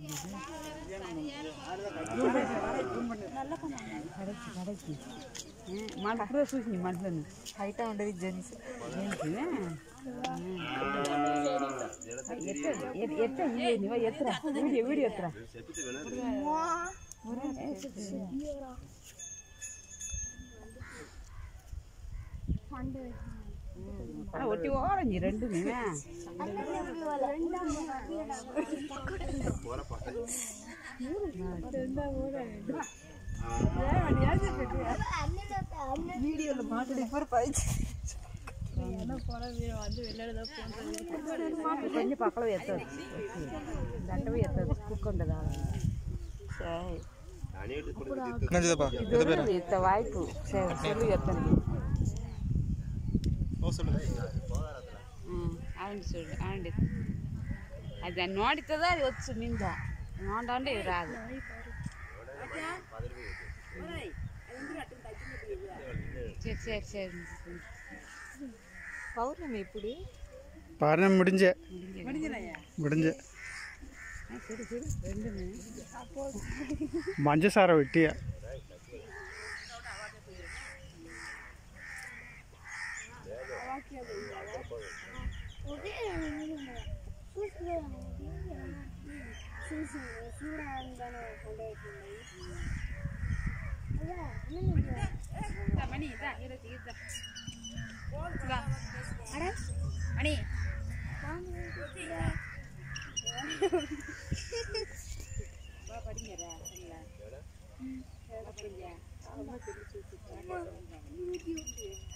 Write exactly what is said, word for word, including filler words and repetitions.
మళ్ళీ చూసి మళ్ళీ హైట్ ఉండేది జెంట్స్ ఎత్త ఎత్తరా వీడియో వీడియో ఎత్తరా ஒட்டி ஓரஞ்சி ரெண்டுமே வீடியோல மாட்டடி போற பைச்சு கொஞ்சம் பக்கம் எத்தது தண்டவே எத்தது குக்கண்டதா சரி எத்த வாய்ப்பு சரி சொல்லி எத்தனை అవును చూడు అండి అది నోడితుందా అది వచ్చు నింద నోడంటే ఇది రాదు சரி சரி சரி பௌர்ணமி எப்படி பௌர்ணமி முடிஞ்சே முடிஞ்சே சரி சரி ரெண்டுமே மஞ்சள் சாரை வெட்டியா மணி மணி படிங்கடா சரிங்களா படிங்க